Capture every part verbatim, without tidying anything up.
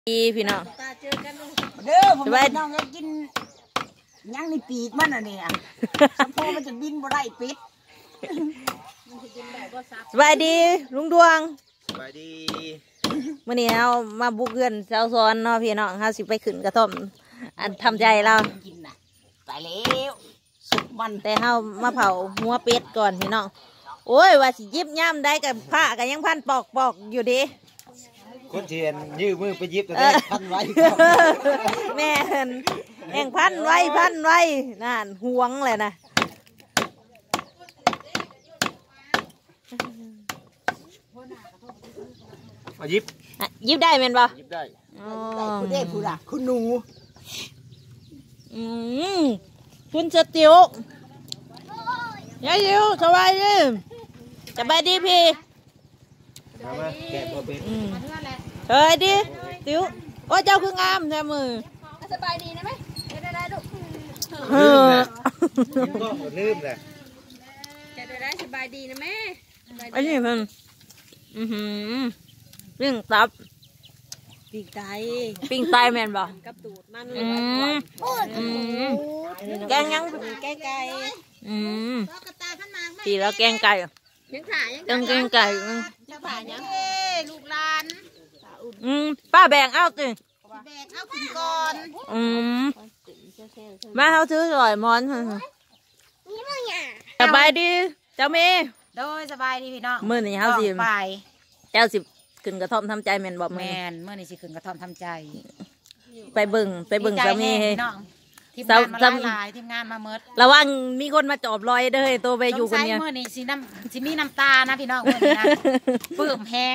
ดีพี่น้องเด้อผมไปน้องก็กินยังในปีกมันอ่ะเนี่ยสมพอมันจะบินบ่ได้ปิดสบายดีลุงดวงสบายดีมื่อนี้เรามาบุกเรือนเจ้าซ้อนเนาะพี่น้องเราสิไปขึ้นกระท่อมอันทำใจเรากินน่ะตายแล้วสุกมันแต่เรามาเผาหัวเป็ดก่อนพี่น้องโอ้ยว่าสิยิบย่ำได้กับผ้ากันยังพันปอกปอกอยู่ดิคนเทียนยื้อมือไปยิบแต่ได้พันไว้แม่แห่งพันไว้พันไว้นั่นห่วงเลยนะมายิบยิบได้แม่นบ่ยิบได้คุณเด็กคุณอ่ะคุณหนูอืมคุณสติวยายยิวสบายดีสบายดีพี่มามาแกะตัวเป็ดเฮ้ยดิติ๋วโอ้เจ้าคืองามแท้มือสบายดีนะไหมได้ได้ลูกเออก็ลืมเลยจะได้สบายดีนะแม่อันนี้เพิ่นอือหือปิ้งตับปิ้งไตปิ้งไตแม่นบ่กับตูดมันอืมอืมแกงยังแกงไก่อืมตีแล้วแกงไก่ยังถ่ายยังแกงไก่จะถ่ายยังลูกหลานอืมป้าแบ่งเอาสิแบ่งเอาขึ้นก่อนอืมมาเขาซื้อร่อยมอนสบายดีเจ้าเมย์โดยสบายดีพี่น้องเมื่อนี้เขาสิไปเจ้าสิขึ้นกระท่อมทำใจแม่นบอกแมนเมื่อนี้สิขึ้นกระท่อมทำใจไปเบิ่งไปเบิ่งเจ้าเมย์ทีมงานมาหลายทีมงานมาเมิดระวังมีคนมาจอบรอยเด้อตัวไปอยู่คนเนี้ยเมื่อนี้สิน้ำสิมีน้ำตานะพี่น้องเมื่อนี้นะเพิ่มแห้ง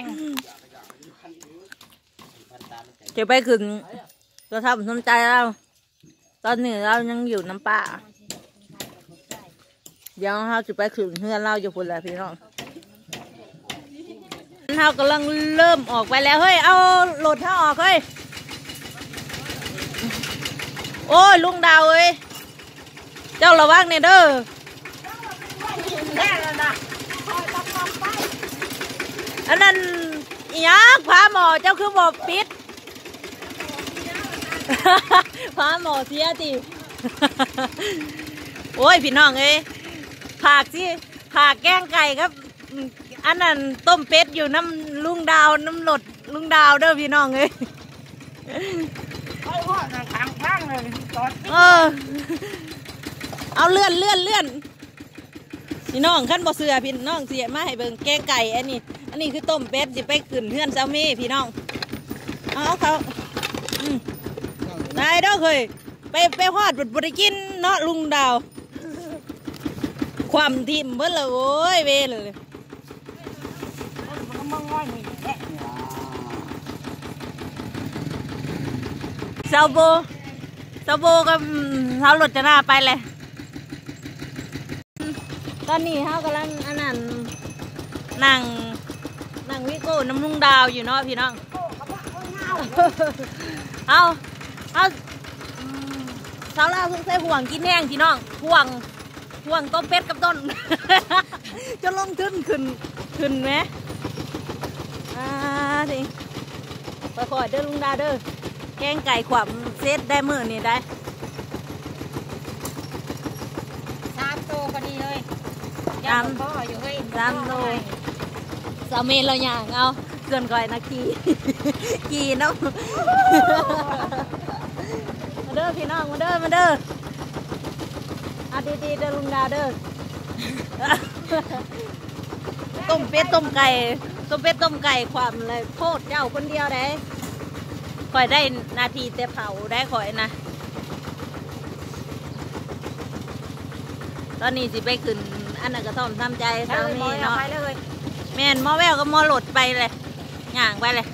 จะไปขึ้นกระท่อมทำใจเราตอนนี้เรายังอยู่น้ำป่าเดี๋ยวเราจะไปขึ้นเพื่อนเราอยู่คนละพี่น้องเรากำลังเริ่มออกไปแล้วเฮ้ยเอาโหลดท่าออกเฮ้ยโอ้ยลุงดาวเอ้ยเจ้าระวังเนี่ยเด้ออันนั้นยักษ์พาหมอเจ้าคือบอกปิดพาหมอเสียติโอ้ยพี่น้องเอ้ยผักสิผักแกงไก่ครับอันนั้นต้มเป็ดอยู่น้ำลุงดาวน้ำหลดลุงดาวเด้อพี่น้องเอ้ยเออเอาเลื่อนเลื่อนเลื่อนพี่น้องขั้นบ่เสือพี่น้องเสียมาให้เบิ่งแกงไก่อันนี้อันนี้คือต้มเป็ดจะไปขึ้นเพื่อนเจ้าเม่พี่น้องเอาเขานายเด้อเคยไปไปฮอดบริกินเนาะลุงดาวความทิมเบิ่งเลยโอ้ยเวเลยเซาโบเซาโบกับเซาหลุดจะหน้าไปเลยตอนนี้เขากำลังอันนั้นนั่งนั่งวิโก้น้ำลุงดาวอยู่เนาะพี่น้องเอาเอาเซาล่าเพิ่งใส่ห่วงกินแห้งพี่น้องห่วงห่วงต้มเป็ดกับต้นจะลงทึนขึ้นขึ้นไหมอ่าสิไปคอยเด้อลุงดาวเด้อแกงไก่ขวบเซตได้มือนี่ได้สามโตพอดีเลยสามโตอยู่เฮ้ยสามโตสามเมตรเราอย่างเอาส่วนก่อยนะขี่ขี่น้องมาเด้อพี่น้องมาเด้อมาเด้อเอาดีๆเด้อลุงดาวเด้อต้มเป็ดต้มไก่ต้มเป็ดต้มไก่ความเลยโคตรเจ้าคนเดียวได้คอยได้นาทีแต่เผาได้คอยนะตอนนี้สิไปขึ้นอันนั้นกระท่อมทำใจสามีเนาะแม่นมอแววก็มอหลดไปเลยย่างไปเลย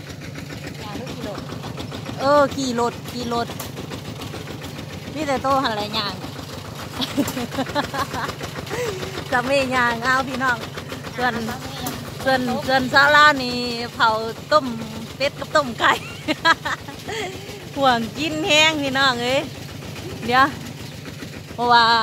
เออขี่รถขี่รถนี่แต่โตหันอะไรย่างสามีย่างเอาพี่น้องส่วนส่วนส่วนซาลานี่เผาต้มเป็ดกับต้มไก่ห่วงกินแห้งพี่น้องเอ้ยเดี๋ยวเพราะว่า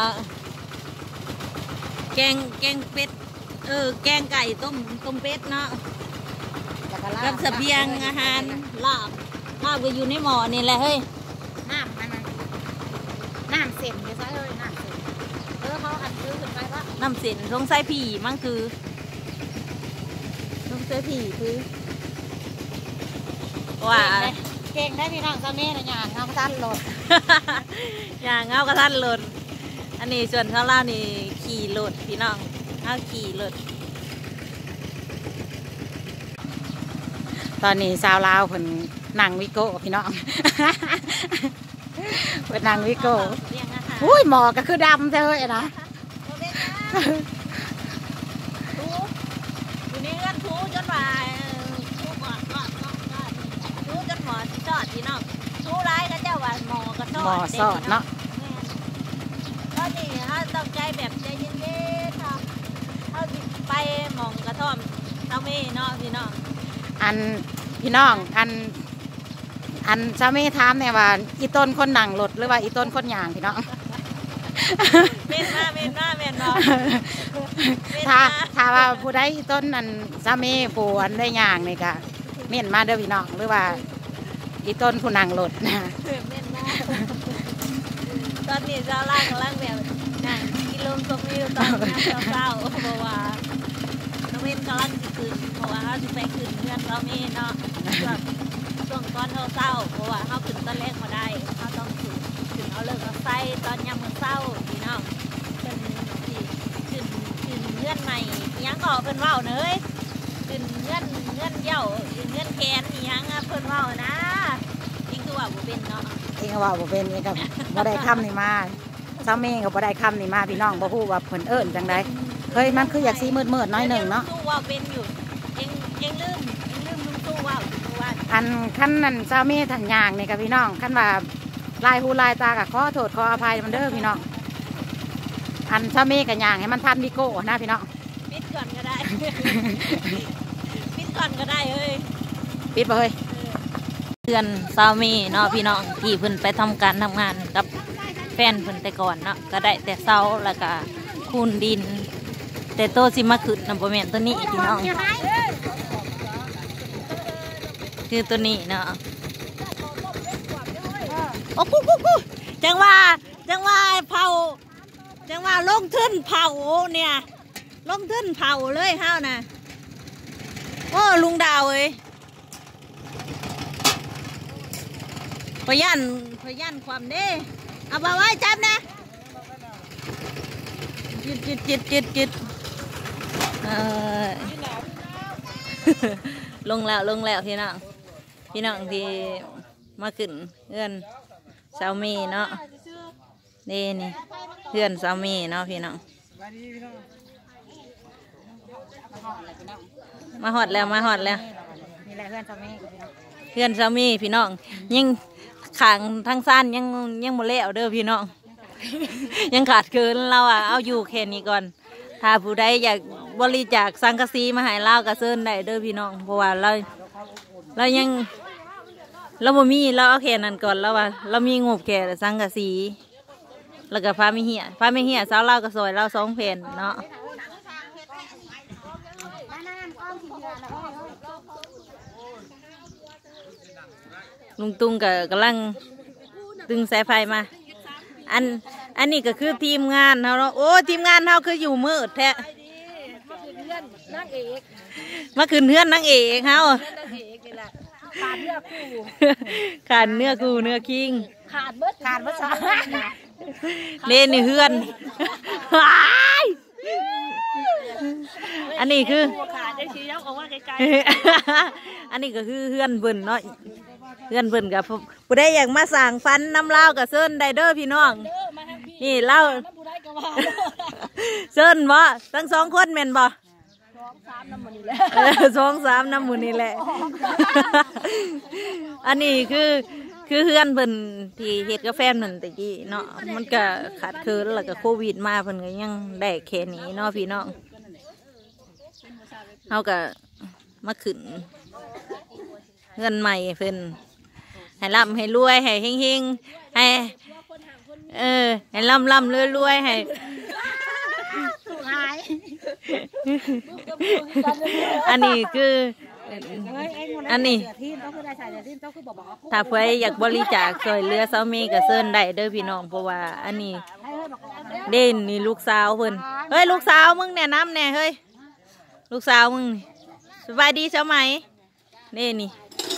แกงแกงเป็ดเออแกงไก่ต้มต้มเป็ดเนาะกับเสบียงอาหารลาบน้ำก็อยู่ในหม้อนี่แหละเฮ้ยน้ำมันน้ำเส้นไปซะเลยน้ำเส้นเออเขาอันซื้อขึ้นไปว่าน้ำเส้นสงสัยผีมันคือสงสัยผีคือว่าเก่งได้พี่น้องเจ้าแม่นะอย่างน้ำสั้นหลดอย่างเงากระทันรถอันนี้ส่วนข้างล่างนี่ขี่รถพี่น้องเอาขี่รถตอนนี้สาวลาวเพิ่นนั่งวิโก้พี่น้อง เพิ่นนั่งวิโก้เรียงอาหารอุ้ยหมอกก็คือดำเลยนะทูอยู่ในเรือนทูจนว่าทูหมอดหมอดหมอดหมอดทูจนหมอดจอดพี่น้องทูร้ายก็เจ้าว่าหมอก็จอดหมอสอดเนาะตอนนี้ถ้าต้องใจแบบใจเย็นๆเนาะเขาไปหมองกระท่อมเท่าเม่เนาะพี่น้องอันพี่น้องอันอันจะไม่ถามเนี่ยว่าอีต้นคนนั่งรถหรือว่าอีต้นคนย่างพี่น้องเม่นมาเม่นมาเม่นเนาะถ้าถ้าว่าผู้ใดอีต้นอันสามีผู้อันได้ย่างนี่ก็เม่นมาเด้อพี่น้องหรือว่าอีต้นผู้นั่งรถนะเม่นมาตอนนี้เจ้าล่างกำลังแบบนั่งกินลมชมวิวตอนน้ำเศร้าๆเพราะว่าน้องเม่นกำลังจะขึ้นเพราะว่าเขาจะไปขึ้นเพื่อนเราเม่นเนาะแบบช่วงตอนเศร้าๆเพราะว่าเขาขึ้นตอนแรกมาได้เขาต้องขึ้นขึ้นเอาเลิกเอาไส้ตอนยามมื้อเศร้าพี่น้องเป็นที่ขึ้นขึ้นเงื่อนใหม่ยังก็เพิ่นเว้าเนยขึ้นเงื่อนเงื่อนเย้าเงื่อนแขนยังเพิ่นเว้านะจริงคือว่าบ่เป็นเนาะเองก็ว่าบ่เป็นเองก็บ่ได้คำนี่มาสามีก็บ่ได้คำนี่มาพี่น้องบ่ฮู้ว่าเพิ่นเอิ้นจังไดเฮ้ยมันคืออยากสีมืดๆน้อยหนึ่งเนาะลุงตู้ว่าเป็นอยู่ยังยังลืมยังลืมลุงตู้ว่าว่าอันขั้นนั้นสามีทางย่างนี่กับพี่น้องขั้นว่าลายหูลายตากับขอโทษขออภัยมันเด้อพี่น้องอันสามีกับย่างให้มันทันวิโก้นะพี่น้องปิดก่อนก็ได้ ปิดก่อนก็ได้เอ้ยปิดบ่เฮ้ยเพื่อนสามีเนาะพี่น้องที่เพิ่นไปทำการทำงานกับแฟนเพิ่นแต่ก่อนเนาะก็ได้แต่เสาแล้วก็คูนดิน แต่โตสิมาขึ้นนำบ่แม่นตัวนี้พี่น้องคือตัวนี้เนาะโอ้กูกูกูจังว่าจังว่าเผาจังว่าลงทุนเผาเนี่ยลงทุนเผาเลยเฮานะโอ้ลุงดาวเอ้ยพยันพยันความเด้เอาไปไว้จับนะจิตจิตจิตจิตจิตเออ ลงแล้วลงแล้วพี่น้องพี่น้องที่มาขึ้นเพื่อนสามีเนาะนี่นี่เพื่อนสามีเนาะพี่น้องมาหอดแล้วมาหอดแล้วนี่แหละเพื่อนสามีกับพี่น้องเพื่อนสามีพี่น้องยังขางทั้งสั้นยังยังโมเล่เอาเด้อพี่น้อง ยังขาดเกินเราอ่ะเอาอยู่แค่นี้ก่อนถ้าผู้ใดอยากบริจาคสังกะสีมาให้เรากระเซินได้เด้อพี่น้องเพราะว่าเราเรายังเราบ่มีเราเอาแค่นั้นก่อนแล้วว่าเรามีงบแค่สังกะสีแล้วก็พาไม่เหี้ยพาไม่เหี้ยสาวเราก็ซอยเราสองแผ่นเนาะลุงตุ้งก็กำลังดึงสายไฟมาอันอันนี้ก็คือทีมงานเขาเนาะโอ้ทีมงานเขาคืออยู่มืดแท้มาขึ้นเพื่อนนางเอกเขาขาดเนื้อคู่ขาดเนื้อคู่เนื้อคิงขาดเบิดขาดเบิดซะเล่นนี่เพื่อนอันนี้คืออันนี้ก็คือเพื่อนเบิ่นเนาะเพื่อนเบิ่นกับผู้ใดอยากมาสั่งฟันน้ำเล่ากับเซินไดเดอร์พี่น้องนี่เล่าเซินบ่ทั้งสองคนแม่นบ่สองสามน้ำมูนี่แหละอันนี้คือคือเพื่อนเพิ่นที่เฮ็ดกาแฟนั่นตะกี้เนาะมันก็ขาดเคินแล้วก็โควิดมาเพิ่นก็ยังได้แค่นี้เนาะพี่น้องเฮาก็มาขึ้นเงินใหม่เพิ่นให้ร่ำให้รวยให้เฮงๆให้เออให้ร่ำร่ำรวยรวยให้อันนี้คืออันนี้ทีมต้องคือได้ใส่ทีมต้องคือบอกบอกถ้าเพื่ออยากบริจาคช่วยเหลือสามีก็เชิญได้เด้อพี่น้องเพราะว่าอันนี้เด่นนี่ลูกสาวเพิ่นเฮ้ยลูกสาวมึงเนี่ยน้ำแน่เฮ้ยลูกสาวมึงสบายดีเช้าไหมเด่นนี่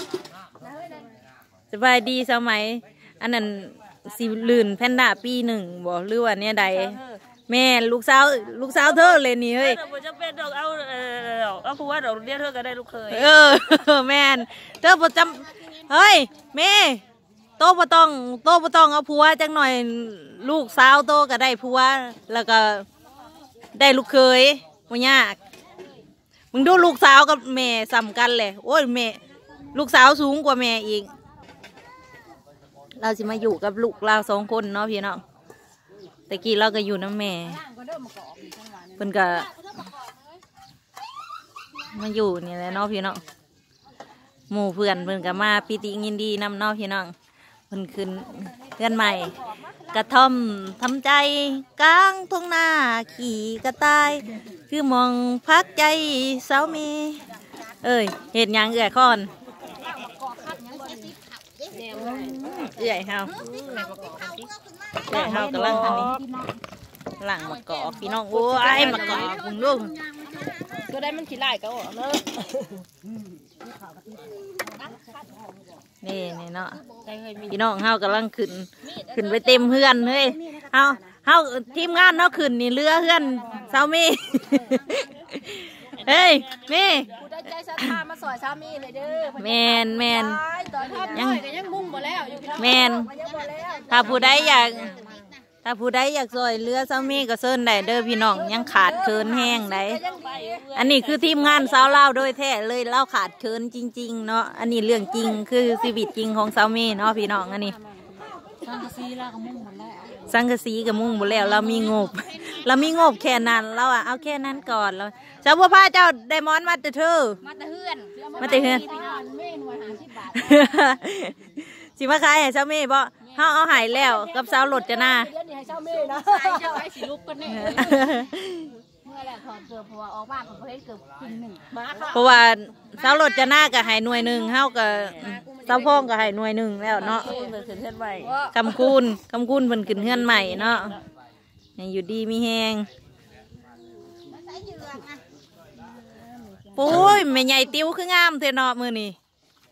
สบายดีเช้าไหมอันนั้นสิลื่นแพนด้าปีหนึ่งบอกหรือว่าเนี่ยใดแม่ลูกสาวลูกสาวเธอเลยนี่เฮ้ยเราจะเป็นดอกเอาเออเอาผัวดอกเรียกเธอก็ได้ลูกเคยเออแม่เธอประจำเฮ้ยแม่โตบ่ต้องโตบ่ต้องเอาผัวจังหน่อยลูกสาวโตก็ได้ผัวแล้วก็ได้ลูกเคยบ่ยากมึงดูลูกสาวกับแม่สำคัญเลยโอ้ยแม่ลูกสาวสูงกว่าแม่อีกเราจะมาอยู่กับลูกเราสองคนเนาะพี่น้องแต่กี้เราก็อยู่น้ำแม่เพิ่นก็มาอยู่นี่แหละเนาะพี่น้องหมู่เพื่อนเพิ่นก็มาปีติยินดีนำเนาะพี่น้องเพิ่นขึ้นเพื่อนใหม่กระท่อมทำใจกลางทุ่งนาขี่กระต่ายคือมองพักใจสาวเมเอ้ยเห็นยังเอื่อยก่อนใหญ่เฮาใหญ่เฮากำลังอันนี้หลังมะกอกพี่น้องโอ้ยมะกอกมึงลูกก็ได้มันขี้ไล่ก็ออกเนอะนี่นี่เนาะพี่น้องเฮากำลังขึ้นขึ้นไปเต็มเฮือนเฮ้ยเฮาเฮาทีมงานเนาะขึ้นนี่เรือเฮือนสาวมีเฮ้ยมีกูได้ใจศรัทธามาสอยสามีเลยเด้อแมนแมนยังยังมุ่งหมดแล้วแมนถ้าผู้ใดอยากถ้าผู้ใดอยากซอยเรือสามีก็เชิญได้เด้อพี่น้องยังขาดเคินแห้งได้อันนี้คือทีมงานสาวเล่าโดยแท้เลยเล่าขาดเคินจริงๆเนาะอันนี้เรื่องจริงคือชีวิตจริงของสามีเนาะพี่น้องอันนี้สังกะสีเราก็มุ่งหมดแล้วสังกะสีกับมุ่งหมดแล้วเรามีงบเรามีงบแค่นั้นเราอะเอาแค่นั้นก่อนเราเจ้าพ่อพาเจ้าไดมอนด์มาแต่เธอมาแต่เฮือนมาแต่เฮือนสิมาขายให้เจ้าเม่บ่เฮาเอาหายแล้วกับสาวหลดจะหน้าเดี๋ยวนี้ให้เจ้าเม่นะจะไปสิลุกกันแน่เมื่อแหละถอดเกือบเพราะว่าออกบ้านผมเฮ็ดเกือบครึ่งหนึ่งเพราะว่าสาวหลดจะหน้าก็ให้หน่วยหนึ่งเฮาก็สาวพ่องก็ให้หน่วยหนึ่งแล้วเนาะคำคูณคำคูณเพิ่นขึ้นเฮือนใหม่เนาะอยู่ดีมีแฮงปุ้ยแม่ใหญ่ติ้วคืองามเทเนาะมือนี่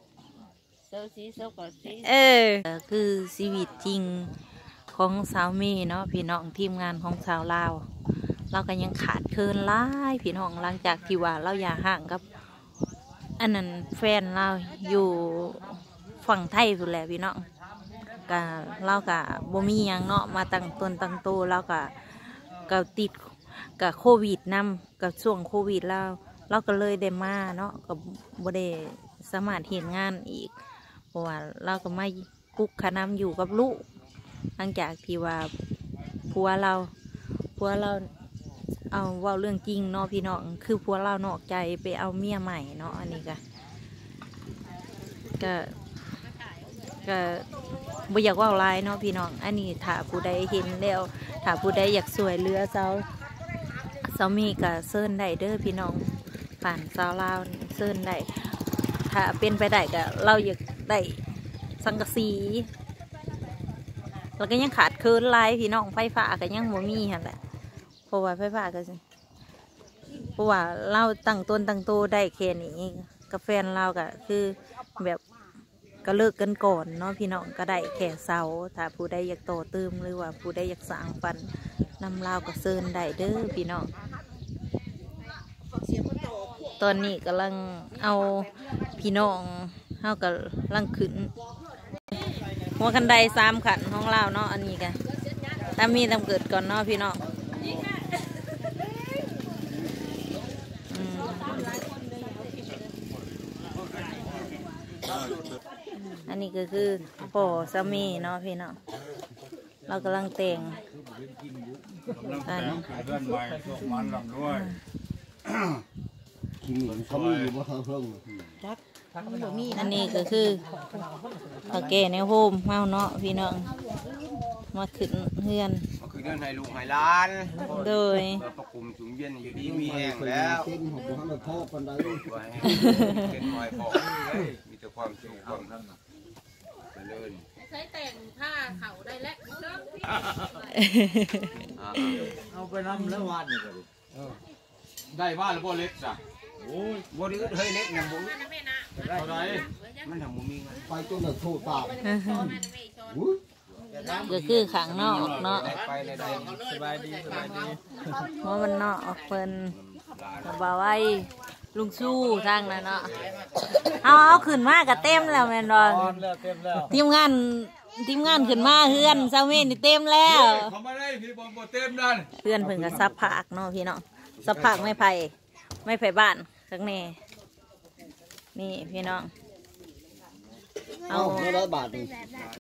เออคือชีวิตจริงของสาวเมย์เนาะพี่น้องทีมงานของสาวลาวเราก็ยังขาดเคินหลายพี่น้องหลังจากที่ว่าเราอย่าห่างกับอันนั้นแฟนเราอยู่ฝั่งไทยสุดแหละพี่น้องก็เราก็บ่มียังเนาะมาตั้งต้นตั้งโตเราก็ก็ติดกับโควิดนำกับช่วงโควิดเราเราก็เลยได้มาเนาะก็บ่ได้สามารถเห็นงานอีกเพราะว่าเราก็มากุ๊กขนำอยู่กับลูกหลังจากที่ว่าผัวเราผัวเราเอาเว่าเรื่องจริงเนาะพี่น้องคือผัวเรานอกใจไปเอาเมียใหม่เนาะอันนี้ก็ก็ก็บ่อยากว่าลายเนาะพี่น้องอันนี้ถ้าผู้ใดเห็นแล้วถ้าผู้ใดอยากสวยเรือเจ้าสามีก็เซิร์นได้เด้อพี่น้องผ่านสาวลาวเซิร์นได้ถ้าเป็นไปได้ก็เราอยากได้สังกะสีแล้วก็ยังขาดเคินลายพี่น้องไฟฟ้าก็ยังบ่มีหั่นแหละเพราะว่าไฟฟ้าก็เพราะว่าเราตั้งต้นตั้งโตได้แค่นี้กับแฟนเราก็คือแบบก็เลิกกันก่อนเนาะพี่น้องก็ได้แค่เสาถ้าผู้ใดอยากโตเติมหรือว่าผู้ใดอยากสร้างฝันนำเราก็เซิร์นได้เด้อพี่น้องตอนนี้กำลังเอาพี่น้องเฮากับลังขึ้นหัวคันไดสามขันของเราเนาะอันนี้กันถ้ามีตำเกิดก่อนเนาะพี่น้องอันนี้ก็คือพ่อสามีเนาะพี่น้องเรากำลังแต่งกันอันนี้ก็คือตะแก่ในโฮมเมาเนาะพี่น้องมาขึ้นเฮือนคือเดินให้ลูกให้หลานโดยเพื่อประคุมถุงเย็นอยู่ดีมีแห้งแล้วเต้นของผมให้พ่อคนใดไว้เป็นหอยบอกมีแต่ความสุขความเจริญใช้แต่งผ้าเขาได้แล้วเอาไปนำแล้ววันนี่ก็ได้บ้านแล้วบ่เล็กจ้ะโอ้ยบ่ได้เฮ้ยเล็กนะบ่ได้เท่าไรมันทำบ่มีเงินไปจนแบบโทษตามอุ้ยก็คือขังนอกเนาะได้ไปได้ได้สบายดีสบายดีเพราะมันนอกเพิ่นบ่าวไว้ลุงสู้ทางนั้นเนาะเอาเอาขึ้นมาก็เต็มแล้วแม่นบ่แล้วเต็มแล้วทีมงานทีมงานขึ้นมาเฮือนเซาเมนนี่เต็มแล้วเขามาได้พี่บ่บ่เต็มนั่นเพื่อนเพิ่นก็ซับผักเนาะพี่น้องซับผักไม่ไผ่ไม่ไผ่บ้านข้างในนี่พี่น้องเอาไม่ได้บาทนี่